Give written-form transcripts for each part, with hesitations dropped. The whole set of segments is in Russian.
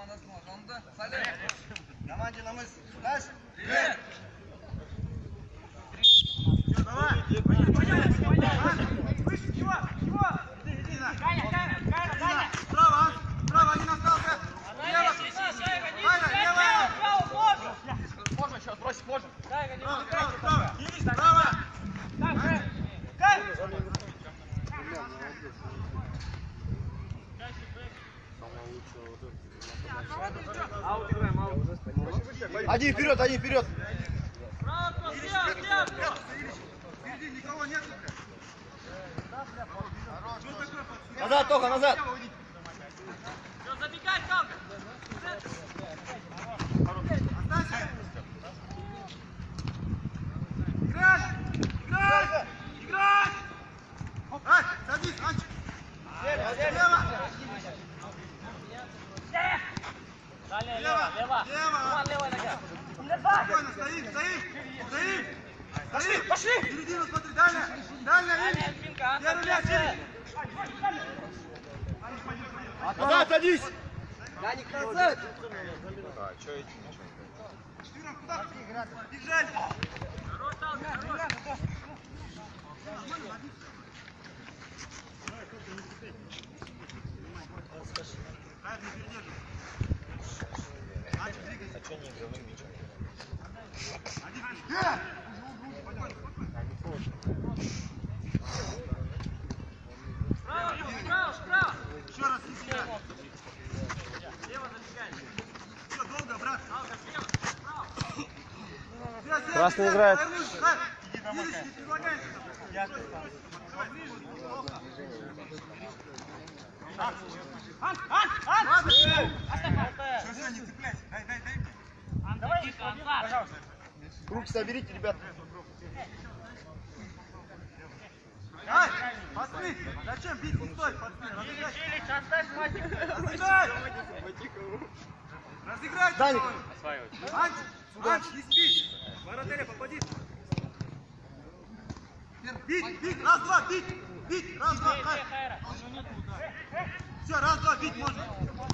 Команде на мысль. Дальше. Справа, один остался. Можно сейчас, бросить можно. Справа. Один вперед, один вперед. Впереди никого нет. Назад, Тоха, назад. Забегай, там! Останься. Играть! Играть! Играть! Ай, садись, Анчик. Слева! Лево! Лево! Левая нога! Спокойно, стоим! Пошли! Середину смотри, дальняя! Дальняя! Первый мяч! Назад, садись! Даник, назад! А, что эти? Четвером, куда? Бежали! А что не игровым мячом? Справа! Еще раз не сюда. Лево забегай! Все, долго, брат. Красный играет. Видишь, не предлагается. Все, не цепляйся. Дай. Давай, пожалуйста. Руки соберите, ребят. Ай, пацаны, зачем бить? Не стой, пацаны. Разыграй! Разыграй! Даник! Анч, не спи! Воротаря, попади! Бить! Раз, два, бить! Раз, два, все, раз, два, бить можно!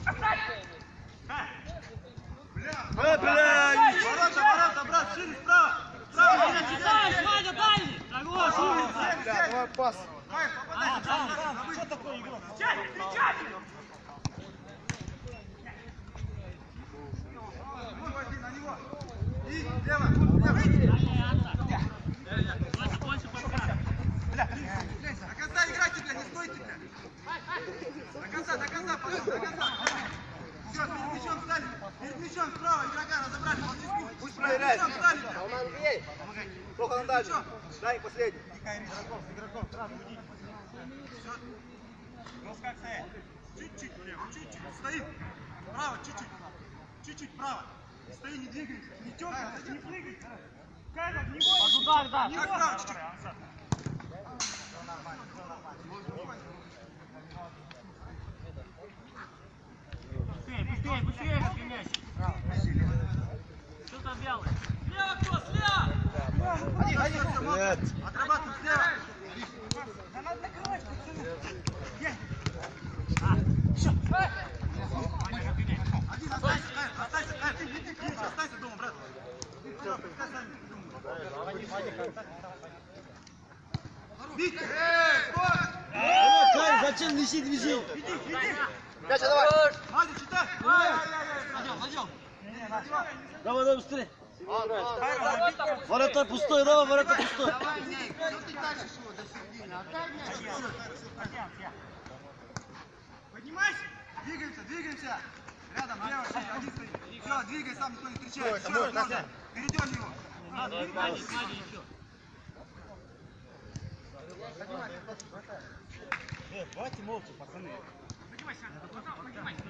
Бля! Ворота, брат, шире, справа! Ваня, дальний! Хорош, улица! Давай пас! Что такое игра? Кричать! На него! И лево! До конца играйте, бля, не стойте, бля! До конца, потом, до конца! Все, перед мячом встали! Перед мячом справа игрока разобрали! Пусть проверяет! Перед мячом встали, бля! Только на дальше! Дай последний! Игроков, сразу уйди! Все! Ну как стоять? Чуть-чуть влево, чуть-чуть! Стоим! Право, чуть-чуть! Чуть-чуть право! Стои, не двигайся! Не тёрка, не прыгай! Как, не бойся! Под удар, да! Как право, чуть-чуть! Быстрее, мяч! Что там белый? Слева кто? Слева! Нет! Отрабатывай слева! Да надо накрывать, один останься дома, брат! Бить! Зачем висит? Мяч, давай! Надя, читай! Надел! Давай, быстрее! Ворота пустой, давай, ворота пустой! Давай, Ней, что ты тащишь его до середины? Отдай мяч! Поднимайся! Двигаемся! Рядом, лево, один стоит. Все, двигай сам, никто не встречает. Еще раз можно. Перейдем его. Надя еще. Давайте молча, пацаны. Поднимайся.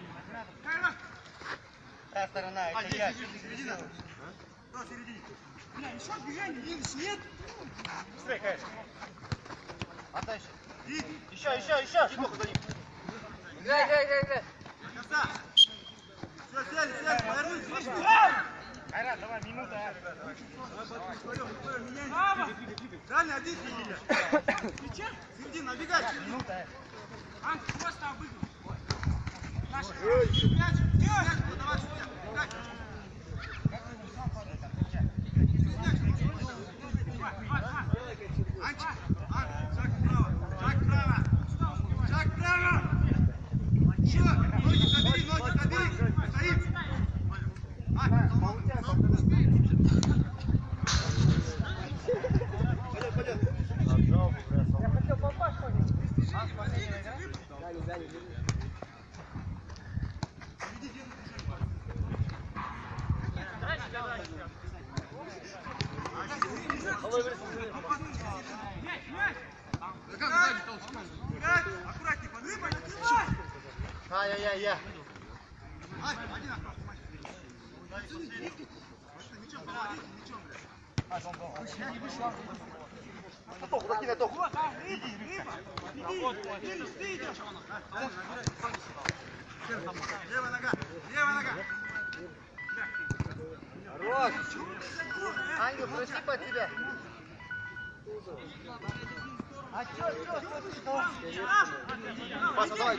Та сторона, это я. Середина. Кто в середине? Бля, еще движение, видишь, нет? Быстрее, конечно. Отдай еще. Еще. Тихо за ним. Играй. Краса. Все, сели, повернись. Айрат, давай, минута. Дальний один середина. Середина, набегай. Минута. Анка, просто обыгрывай. Мяч. Аккуратней, подвигай, накрывай! Ай-яй-яй-яй. Один опрос, мячом помогите, мячом, блядь. На ток. Вот, иди, ты идешь. Левая нога. Хорош. Ангел, проси под тебя. А чё? Пас, давай.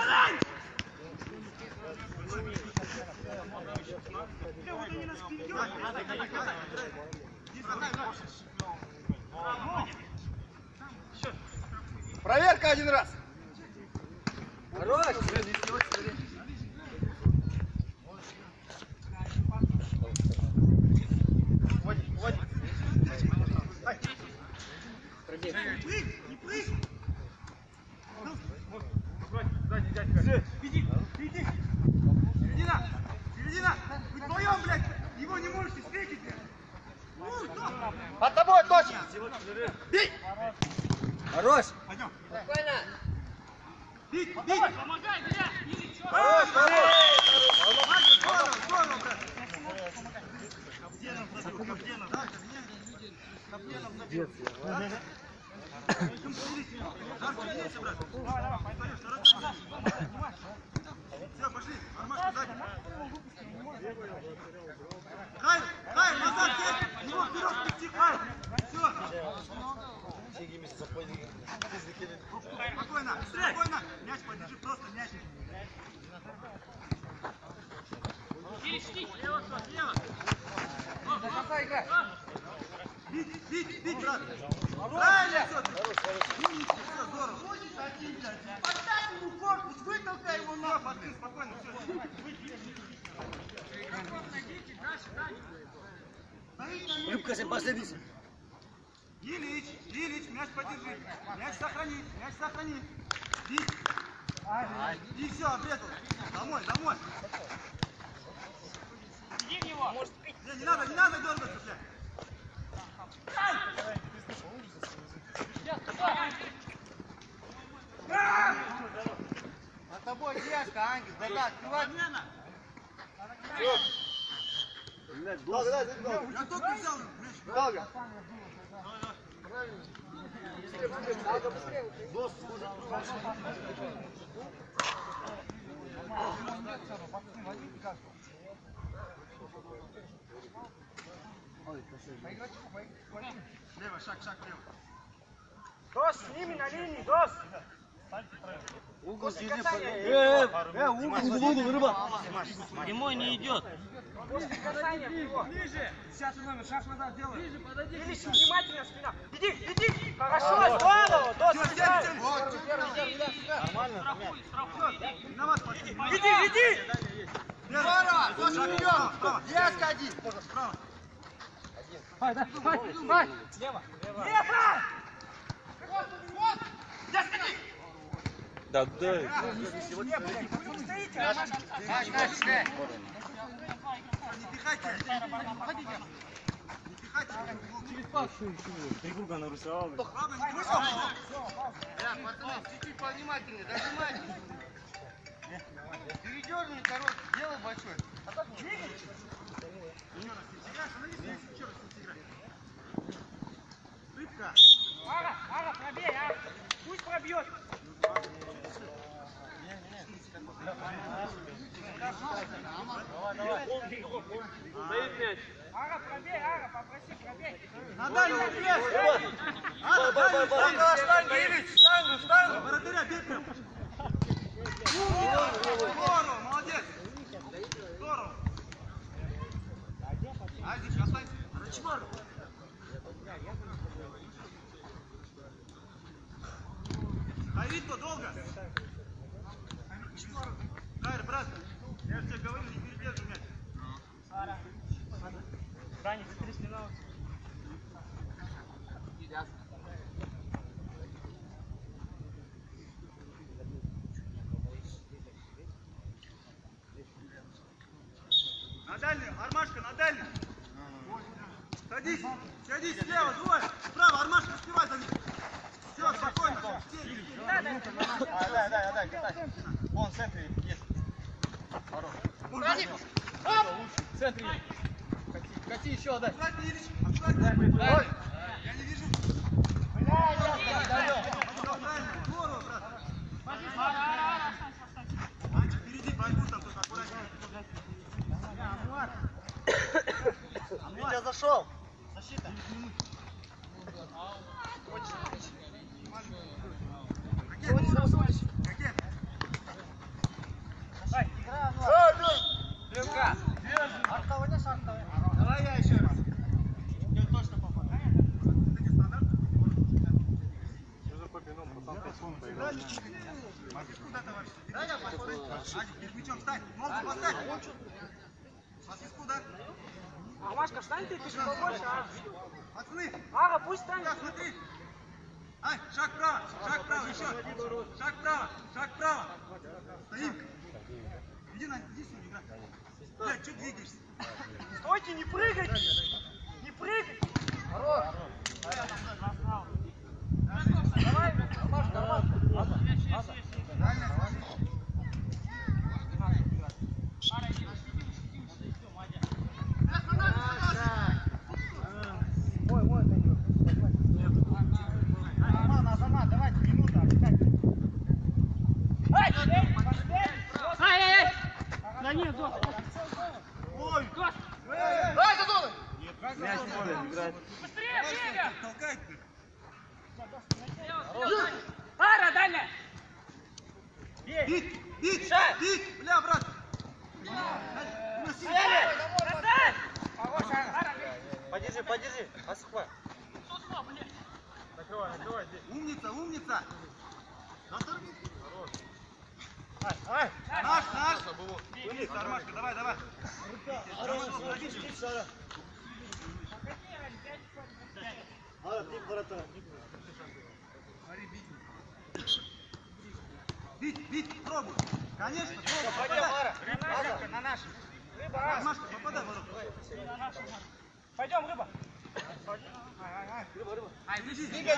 Проверка один раз. Хорош. Вводи. Не прыгай! Середина! Вы вдвоем, блядь, его не можете встретить, блядь! Под тобой точно. Бей. Хорош. Пойдем! Спокойно. Бить! Помогай, блядь! Или чё? Хорош. Здорово, брат! Все, пошли, Армашка сзади. Хай, назад, сядь! Его вперед пусти, Хай! Все! Спокойно! Мяч подержи, просто мяч. Перешли, слева, слева! Бить, брат! Правильно, все, здорово! Поддай ему корпус, вытолкай его нахуй! Спокойно, все. Рыбка, если последний. Ильич, мяч подержи. Мяч сохрани. Бить. И все, обрезал. Домой. Иди в него! Не надо дергаться, блядь. Под тобой девушка, Ангел. Да, открывай. Я только взял мяч. Долго. Лево, шаг лево. Дос, с ними на линии, Дос. Угол сильнее. Угол, рыба. Прямой не идет. После касания его. Ближе. 10 номер, шаг назад делай. Ближе, подойди. Ильич, внимательно спина. Иди. Хорошо, здорово. Дос, Нормально. Страхуй. На вас пошли. Иди. Здорово. Саша, вперед. Девушка один. Справа. Давай. Лево. Да, дай. Не пихайте. Три круга нарисовал. Ладно, не вышел. Пацаны, чуть-чуть повнимательнее, дожимайте. Передерни, короче, делай большой. А так двигайся. Еще раз играй. Рыбка. Ара, пробей, а! Пусть пробьет! Ара, пробей, попроси, пробей! На дальний бег! Ара, Штангу, Ильич, штангу. вратаря, бей прям! Здорово, молодец! Здорово! Азик, останься! Рачмар! Айритко, долго! Кайр, брат! Я же тебе говорил, не передержи мяч! Даня, 30 минут. На дальнюю, Армашка, на дальнюю! Садись, садись слева, двое. Справа, Армашка, успевай за ним. Все, спокойно. Отдай. Катай. Вон, в центре есть. Хорош. В центре. Кати еще, отдай. Аккуратнее, Ильич, аккуратнее. Ой, я не вижу. Здорово, брат. Анчик, впереди борьбу там только аккуратнее. Витя зашел. Защита. Давай я еще раз. Я точно попадаю. Куда товарищ? Адик, перед мячом встань. Ногу поставь. Пасы куда? Армашка, встань ты чуть побольше, а? Пацаны, Ара, пусть станет. так, смотри. Ай, шаг вправо, еще. Шаг вправо. Стоим. Иди сюда, играй. Блядь, что двигаешься? Стойте, не прыгайте! Не прыгай! Хорош! Давай, Армашка. Дальняя, смотри. Азамат, давайте, минута, отдыхать. Ай! Да нет, Дос! Ой! Дос! Дай, Задон! Мяч не может играть. Быстрее, бега! Толкай ты. Ара, дальняя! Бить! Бля, брат! Достань! Хорош, Ара! Подержи, Асхва. Накрывай здесь. Умница! Ай! Наш! Умница, Армашка, давай! Бить, пробуй! Конечно, пробуй! Пойдем, Ара! На наш! Рыба, Армашка, попадай в ворота! Пойдем, рыба! Ай, бежи! Двигай!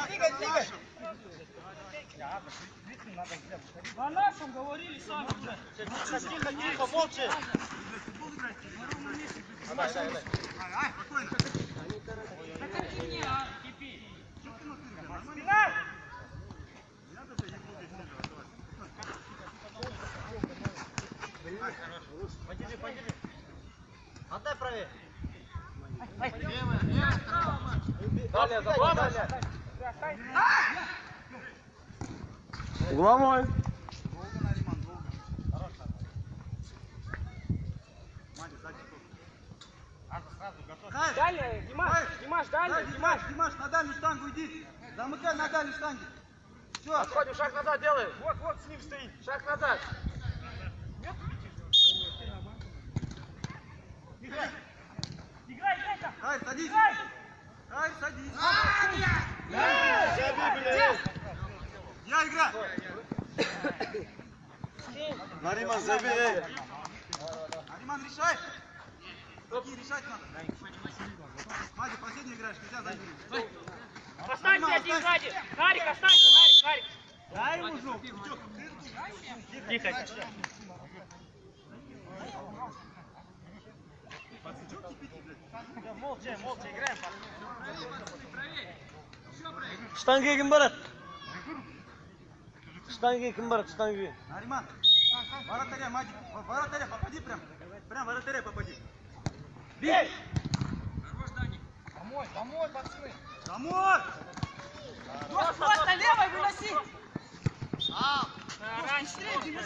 На нашем говорили сами уже. Тихо, молча! Футбол играть! Дай. Ай, спокойно! Так иди мне, а, кипи. Что ты носишь, бля, нормально? Спина! Не надо тебя не трогать, давай. Подержи. Отдай правее. Далее, далее. Угловой. Долго, Нариман, долго. Мадя, сзади кто? Сразу готов. Дальняя, Димаш, дальняя, Димаш, на дальнюю штангу иди. Замыкай на дальнюю штангу. Все. Отходим, шаг назад делаем. Вот с ним стоит. Шаг назад. Играй там. Хайр, садись. Играй. Хайр, садись. Забей, Я играю. Нариман, забей. Нариман, решай. Какие решать надо? Мадя, последний играешь, нельзя забить. Останься один сзади. Харик, останься, Харик. Дай ему жопу. Тихо. Молча, играем. Штанги kim barat? Штанги kim barat? Штанги. Нариман, вратаря, Мадик, вратаря попади прям. Прям вратаря попади. Бей! Домой, пацаны. Домой! Просто левой выноси. Раньше.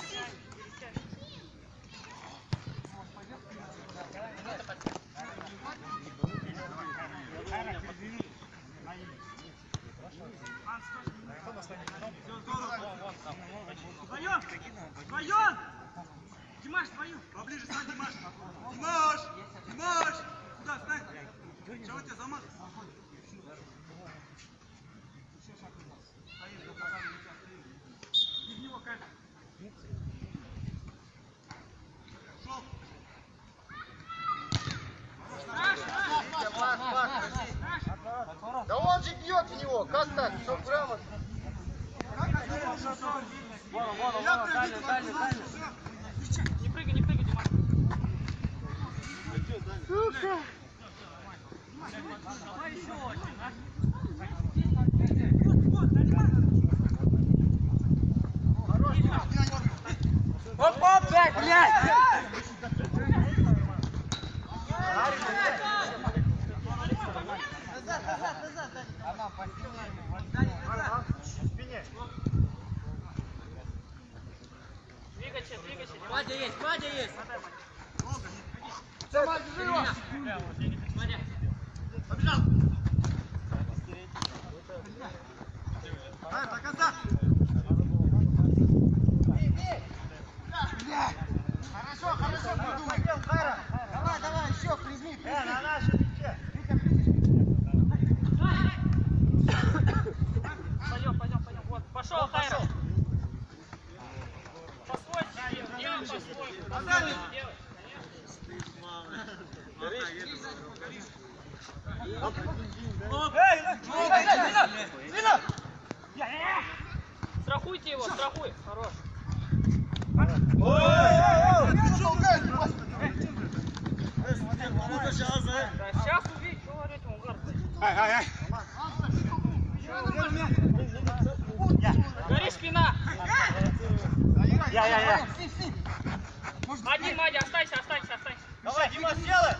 Твоем! Димаш, твою! Поближе стань, Димаш! Димаш! Сюда, стань! Чего у тебя замах? И в него как? Шел! Пас, он же бьет в него. Как так? Все грамотно. Не прыгай, Димаш. Давай еще один, а? Оп, блядь! Двигайся. Вадя есть. Побежал! До конца! Хорошо, пойдем, Хайра! Давай, еще, прижми! На нашем мяче! Пойдем. Вот, пошел, Хайра. По-свойски делай, по-свойски. Азали! Делай. Страхуйте его, страхуй. Хорош. Да, сейчас увидеть, что говорить, он гори спина. Я. Один, Мадя, останься. Давай, Дима, сделай.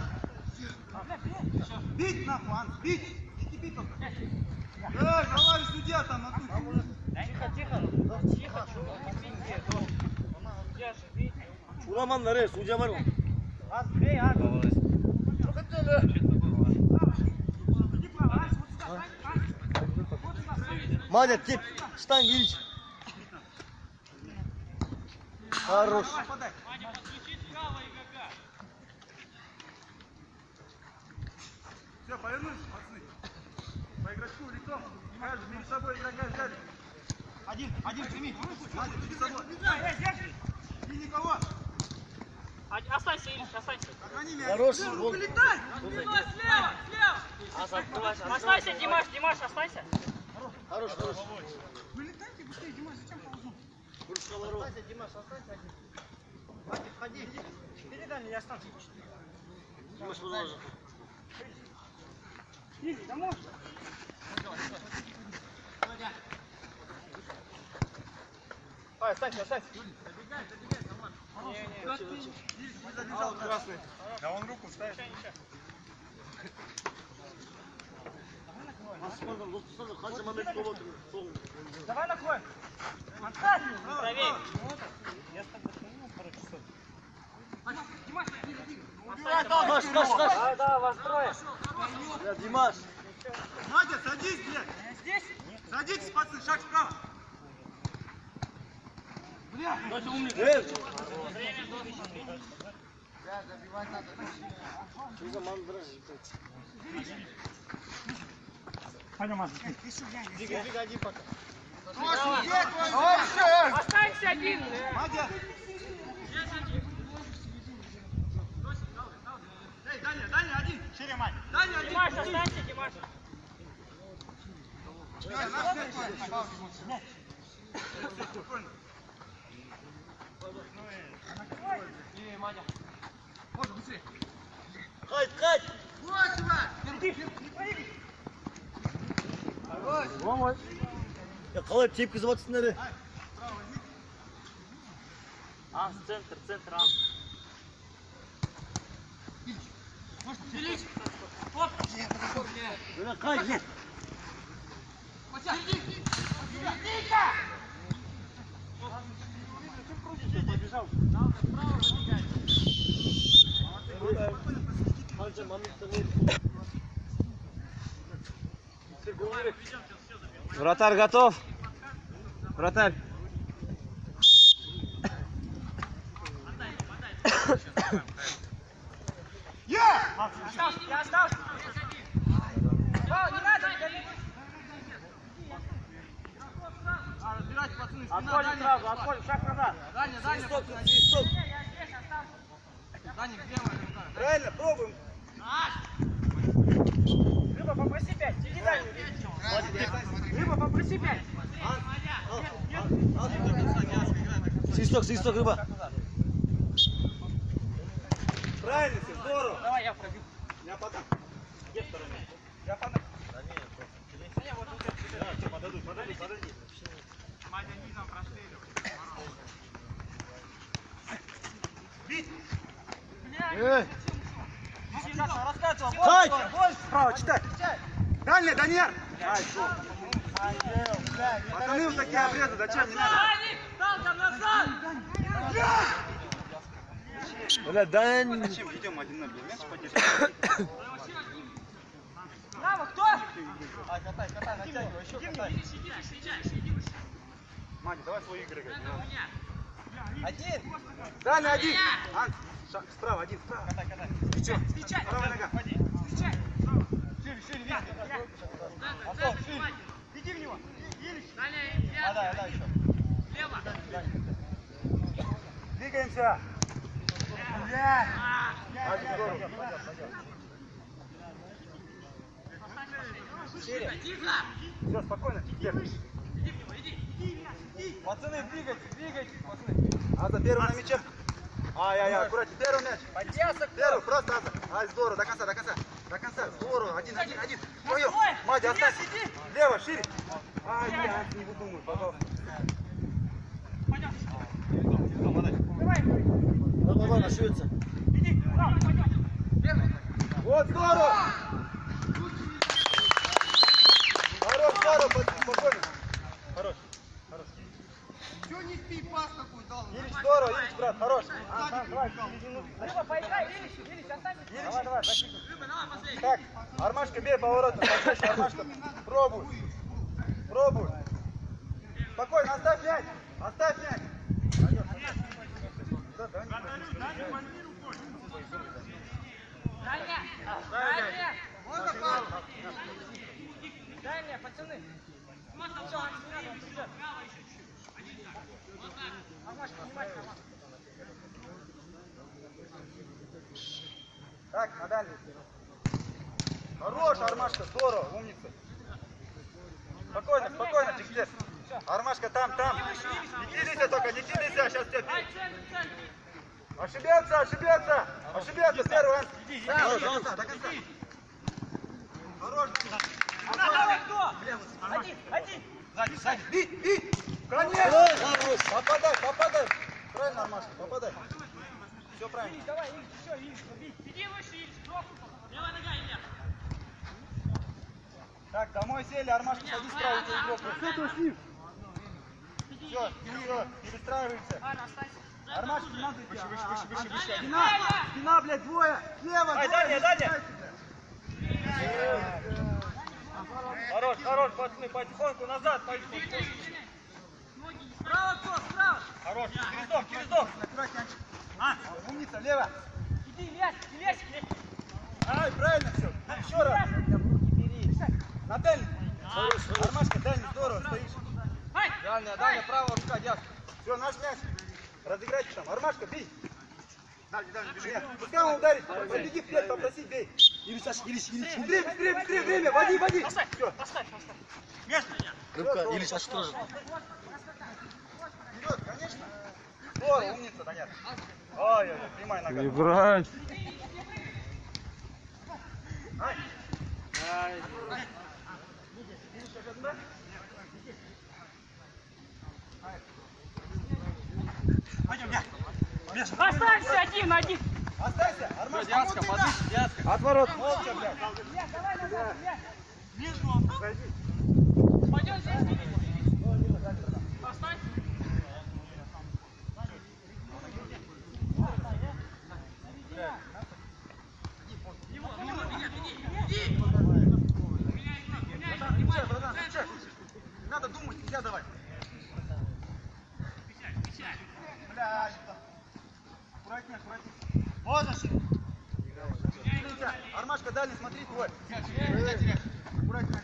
Бить нахуй, Анс, бить! Иди бить только! Товарищ судья там, на тут! Тихо, чего ты пиздец? Я же, видишь? Ураман nereye? Suca var mı? Madem tip, штанг Ильич. Хорош. Мадя, подключи справа игрока. Все, повернулись, пацаны. По игрочку лицом. Каждый перед собой игрока взяли. Один прими. Надя, перед собой. И никого. Останься, Ильич, останься. Охрани меня. Хорош. Вылетай! Спиной слева. Останься, Димаш, останься. Хорош. Вылетайте быстрее, Димаш, зачем ползу? Останься, Димаш, останься один. Входи. Передай мне, я останусь. Димаш, продолжи. Иди, домой. Останься. Забегай, Роман. Не задержал красный. Да он руку ставит. Давай накрой. Правее. Маш. Да, вас трое. Димаш. Надя, садись, блядь. Здесь? Садитесь, пацаны, шаг справа. Бля. Двигай один пока. Останься один. Надя. Эй, Даня, один. Шире, мать. Даня, один. Димаш, останься, Димаш. Спокойно. Можно быстрее. Кайт. Ya kalır tepki zavatısınları. Анс, центр, Анс. Ильич, оп. Böyle kayt gel. Побежал. Hadi mamit. Вратарь готов. Вратарь. Я остался. Не надо, Разбирайте, пацаны, спина, Отходим Даня. сразу, отходим, шаг назад. Даня, пацаны. Даня, где моя рука? Правильно, пробуем. Наш! Рыба, попроси 5. Иди дальше. Рыба, попроси 5. Свисток, рыба. Правильно, все, здорово. Давай, я пробью. Я подам. Где второй мяч? Я подам. Подожди. Бить! Раскатывал. Больше справа, читай. Дальний, Даниэр! Пацаны вот такие обрезы, зачем? Не надо. Талком назад! Бля, да. Зачем? Идем 1-0, мяч поддержим. Браво, кто? Катай, натягивай, еще катай. Маня, давай свои игры играть. Один. Дальний один. Анс, справа, один, справа. Катай. Встречай! Правая нога. Встречай! Шире, вверх. Антон, шире. Иди в него! Отдай еще. Двигаемся. Один, здорово. Шире. Все, спокойно. Вверх. Пацаны, двигайтесь, пацаны. Аза, первый на мяче. Ай-яй-яй, аккуратнее, первый мяч. Подъезд. Первый, просто Аза. Ай, здорово, до конца. Здорово, один. Твоё. Мадя, оставь. Лево, шире. Ай, я не выдумай, пожалуйста. Ладно, швидше. Иди! Браво, пойдем! Вот, здорово. Хорош, спокойно. Хорош. Чего не спи, пас какой дал? Ильич, здорово, Ильич, брат, хорош. Давай, Рыба, поиграй! Ильич, останься! давай, так, Армашка, бей поворотом, подальше, Армашка, пробуй. Спокойно, оставь мяч. Дальняя, пацаны! Все, он придет. Армашка, внимательно. Так, на дальний. Хорош, Армашка, здорово, умница. Спокойно, Джекстер. Армашка, там. Не кидайся только, сейчас тебя... Ошибется, первый, Анс. До конца. Хорош. Давай, кто? Один! Сзади, бей! Конечно! Попадай! Правильно, Армашка, попадай. Все правильно. Давай, Ильич, все, Ильич, побей. Иди выше, Ильич, левая нога, Илья. Так, домой сели, Армашка, садись справа, у тебя игрок. Все, перестраиваемся. Армашка, не надо идти. Выше. Спина, блядь, двое. Слева, Дальняя. Хорош, пацаны, потихоньку назад, Справа кто? Справа! Хорош, через дом. Умница, лево. Иди, лезь! Ай, правильно все. Еще раз. На дальний. Армашка, дальний, здорово, стоишь. Дальняя, правая рука, дядь. Все, наш мяч. Разыграйте там. Армашка, бей. Дальний, бежи. Пускай он ударит. Побеги вперед, попроси, бей. Ильич. Быстрее, время, води. Все. Поставь. Рыбка, Ильич, осторожно. Вперед, конечно. Здорово, умница, Даняр. Ой, прямая нога. брать. Останься один! Оставься, Армашка, Дядька, подышь, Отворот. молча, блядь. Давай назад, Пойди. Пойдем здесь. Поставь. Братан, надо думать, нельзя давать. Блядь. Аккуратнее. Вот же. Армашка, дальний, смотри, твой. Аккуратнее.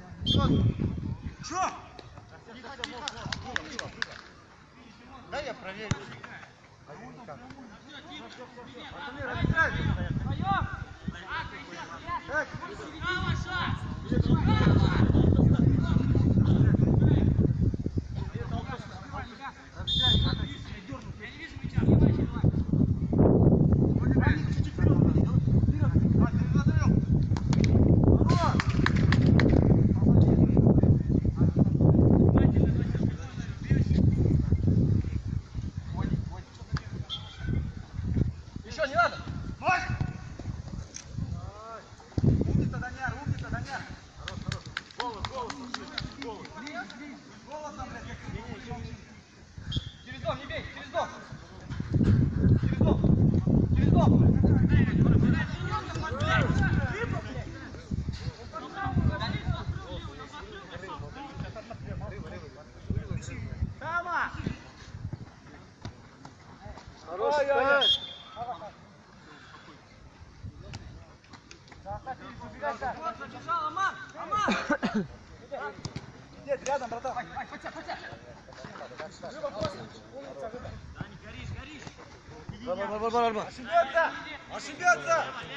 Чё? Дай я проверю. Пацаны, разбирайтесь. Вдвоем. Так. Право, шаг. Мощь! Умница, Даняр, умница, Даняр! Голос, голос, голос. Голосом, блядь, как Через дом, не бей, через дом. Через дом. Через дом. Тама! Хороший пас. Побежал, Аман! Аман! Сидеть рядом, братан. Потя! Ошибется! Ошибется!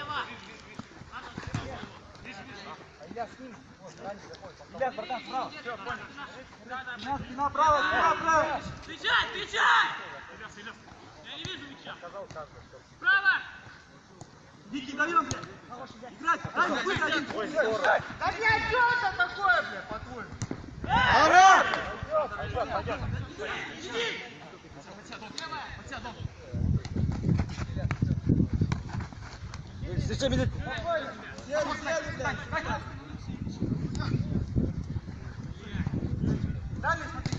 Илья, братан, справа. Спина право, спина право. Встречай! Встречай! Я не вижу мяча. Право! Дикий даем, блядь. Играть. Дай, быстро один. Ой, здорово. Да не что это такое, блядь, по-твоему? Сели, блядь. Дальше смотри.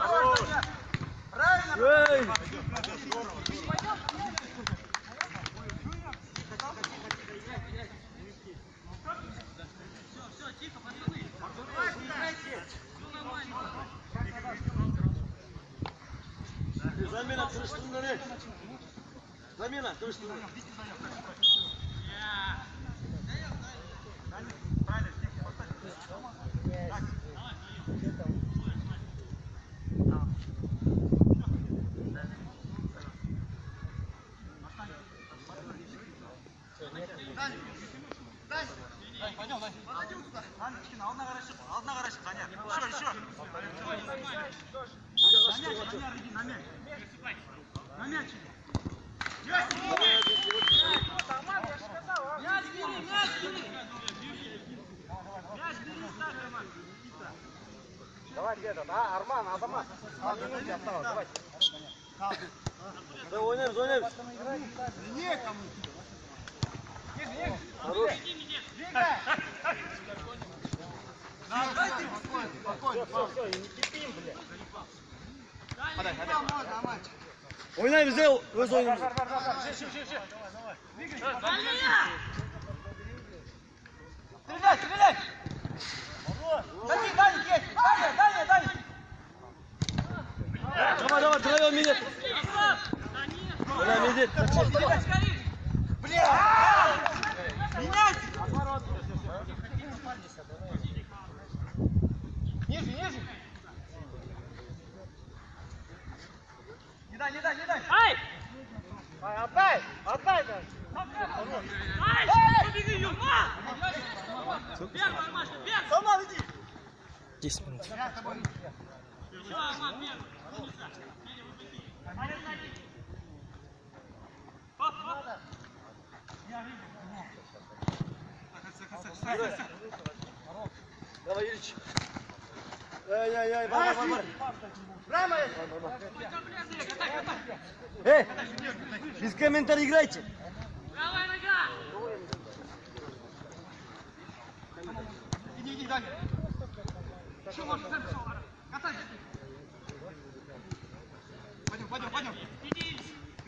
Правильно. Замена, крышный. Замена, крышный. Пойдем, Дань. Одна горячая, Даня. Еще. Даня, иди на мяч. На мяч. Мяч бери! Ставь, Роман! Давай где-то, да? Арман, Адамас. 2 минуты осталось, давай. Звоним. Некому. Хорош. Спокойно. Все, не кипим, блядь. Подай. Можно, мальчик. Ойнаем, взял, вызвоним. Стреляй! Даня, есть! Даня! Давай, травел минет. Минет. Бля! Меняйте! Ниже! Не дай! Ай! Отдай даже. Ай! Побеги, Юрма! Первый, Армашка, первый! Сама иди! 10 минут. Я с тобой. Все, Арман, первый! Умница! Хоп! Давай, Ильич. Ай, бар. Прямо! Без комментариев играйте. Правая нога! Иди, Даня! Что можно? Катай! Пойдем! Иди!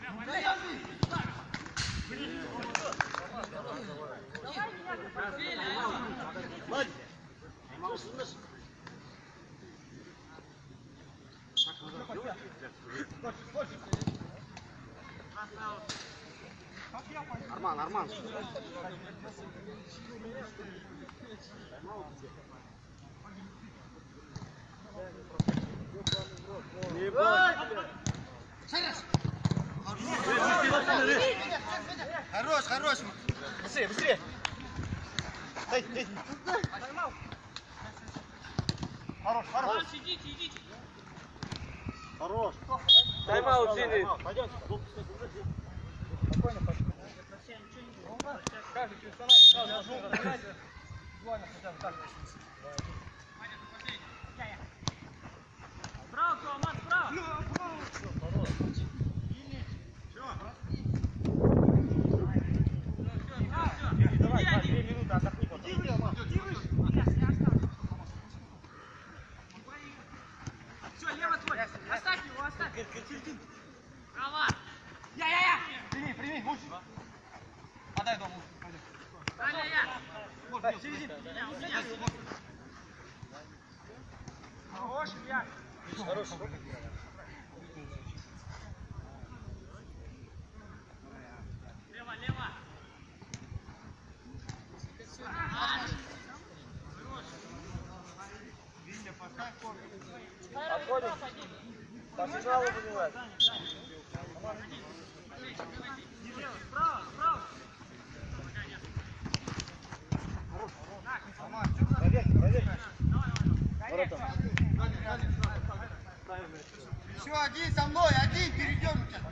Арман. Хорош! Быстрее. Эй. Хорош, идите! Хорош. Тайм-аут, Зинит. Пойдем. Справа, Аман, справа! дай дому. Хорош, Илья. Хорош. Лево, лево. Витя, поставь корпус. Отходим. По сигналу поднимать. Справа, справа. Проверь, проверь. Еще один со мной, один перейдем сейчас.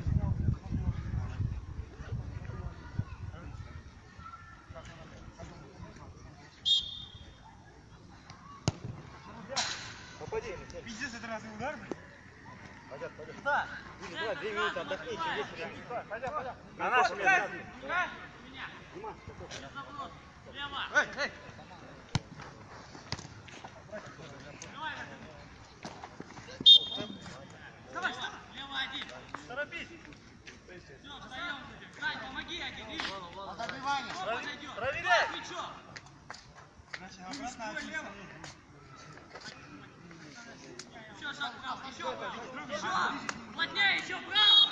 Попади. Пиздец, это разве удар? Пойдет, пойдет. Куда? Видишь, давай, 2 минуты отдохните, иди сюда. Пойдем, пойдем. На нашем месте. Лево. Эй, эй. Давай, лево один. Торопись. Все, встаем. Сань, помоги один. Видишь? Подобивание. Кто подойдет? Проверяй. Плечо. Значит, обратно Лево. Еще шаг вправо. Еще вправо. Еще. Плотнее, еще вправо.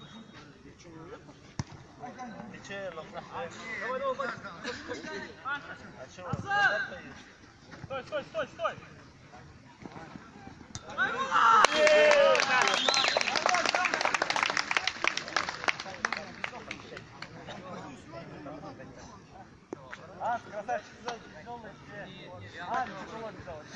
Ты че, давай, давай, давай. А че, Стой, стой, стой, стой. А, красавчик, тяжелый. А, тяжело бежал.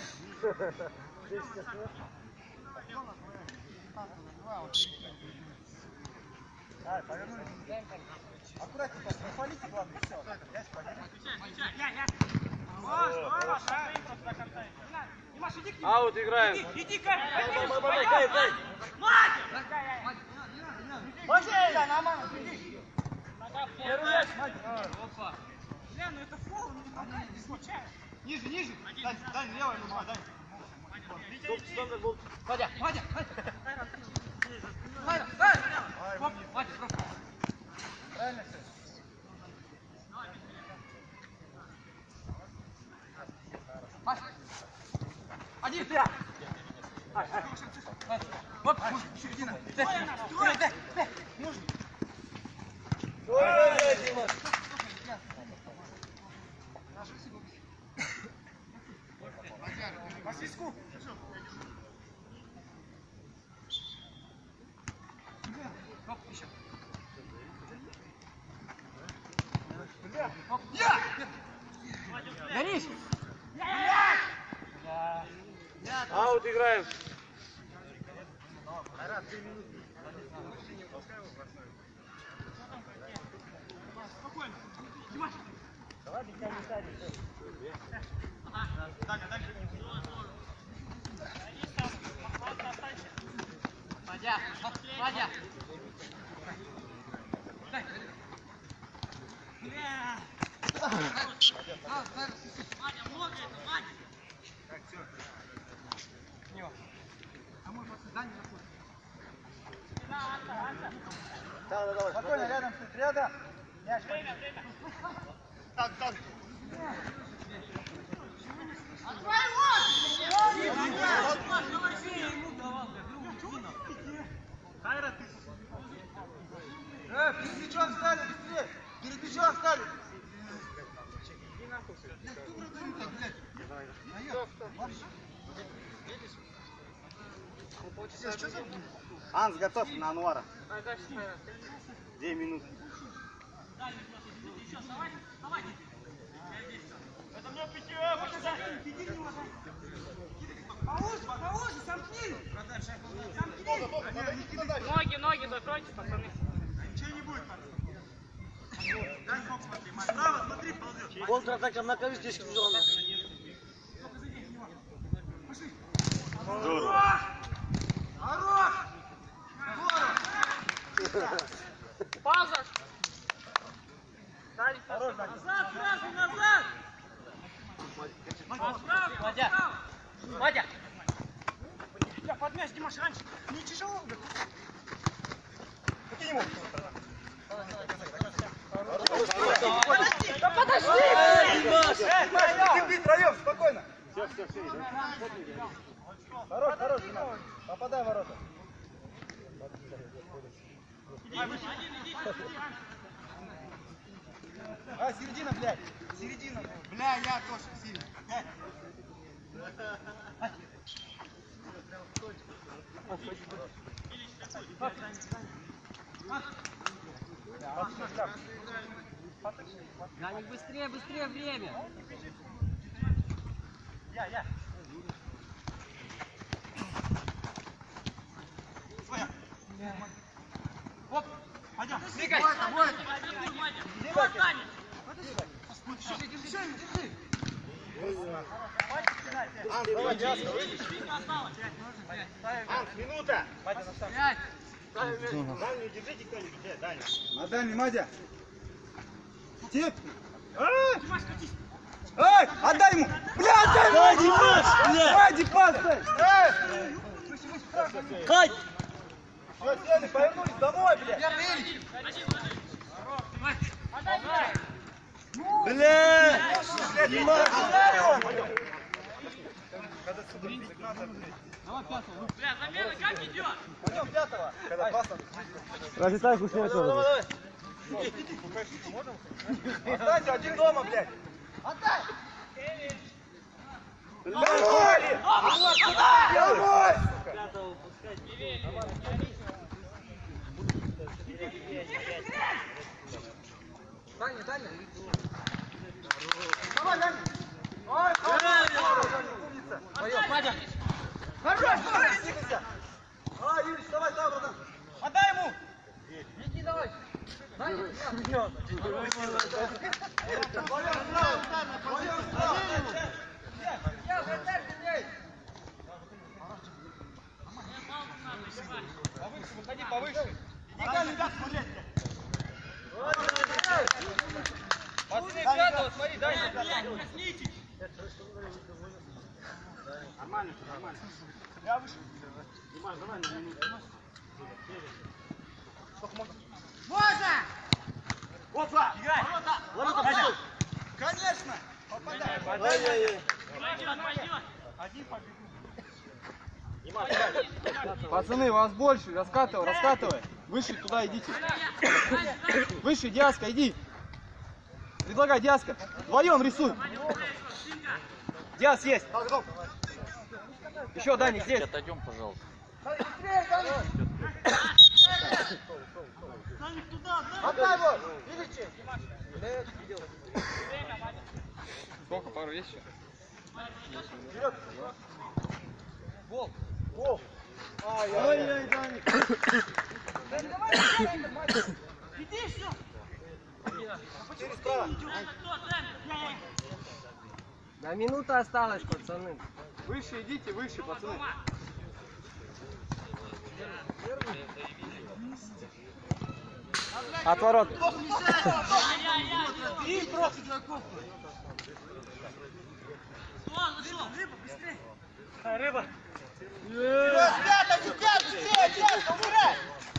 А, повернули. Аккуратненько, не палите, главное, все. Я Встречай. Хорош, хорош. Стоим просто до конца. Димаш, иди к нему. Аут играем. Иди, Кай. Кай. Пошли, да, на маму, иди. Первый мяч. Опа. Бля, ну это фол, ну не случайно. Ниже, ниже. Дань, Дань, левая рука, Дань. Вадя, Вадя, Вадя. Вадя, просто. Правильно все. Один, ты. Вот, еще один. Ой, Дима. По свистку. Оп, еще. Горись! Аут играем. Спокойно. Димаш. Даня, дальше. Вадя, Вадя. Дай. Ваня, много это, Ваня. Так, все. А может, Даня заходит? Давай. Спокойно, рядом стоит, рядом. Мяч. Время, время. Так, так. Хайра, ты. Перед мячом встали, быстрее. Перед мячом встали. Анс, готов на Ануара. 2 минуты. Еще, вставай, вставай. Это мне питье, почитай. Поуже, сомкни. Ноги закройте, пацаны. Ничего не будет, парень. Дай бок смотри, Мать. Справа, смотри, ползет. Контратака на кого здесь тяжело. Хорош! Хорош! Здорово! Пауза. Дань. Назад, сразу, назад. Вадя. Вадя. Я под мяч, Димаш, раньше. Не тяжело? Покинь ему. Давай. Хорош, хорош, Дима. Попадай в ворота. А, середина, блядь. Середина. Бля, я тоже сильно. Ганик, быстрее, быстрее, время. Я. Оп, пойдем. Двигай. Держи. Давай, Диаска, выйдешь. Анс, минута. Дальнюю держите кто-нибудь, дальнюю. На дальний, Мадя. Тип. Эй, отдай ему! Бля, отдай ему! Вади, пас, Хай! Все, сели, повернулись домой, блядь! Бля! Бля, замена как идет? Пойдем пятого. Когда пасом. Разлетай, пускай тоже. Останься один дома, блядь. Отдай! Домой! Домой! Даня. Давай, Даня! Ой, хорош! Надя! Хорош! Двигайся! А, Юрий, давай, братан! Отдай ему! Иди, давай! Выходи повыше. Иди, Галя, ребят, смотри. Пацаны, пятого, смотри, дай. Нормально. Я выше. Димаш, давай на минуту. Можно! Опа! Играй! Ворота пойдет! Конечно! Попадай! Пойдет. Один побегу. Пацаны, вас больше, раскатывай. Выше туда идите. Выше, Диаска, иди. Предлагай, Диаска. Вдвоем рисуй. Диас есть. Еще, Даник, здесь. Отойдем, пожалуйста. Отдай его! Видите? Сколько, пару есть еще? Вперед! Гол! Ай-яй-яй, Даник! Иди все! Через справа! Да минута осталась, пацаны. Выше идите, выше, пацаны. Отворот. И просто игроков! Рыба. Ребята, быстрее, Диаска, убирай!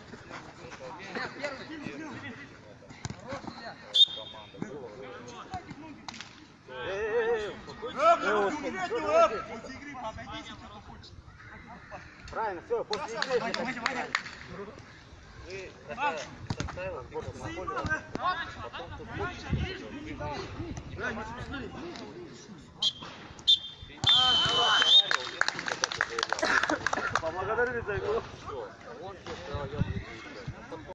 Правильно, все, после игры. Поблагодарили за игру.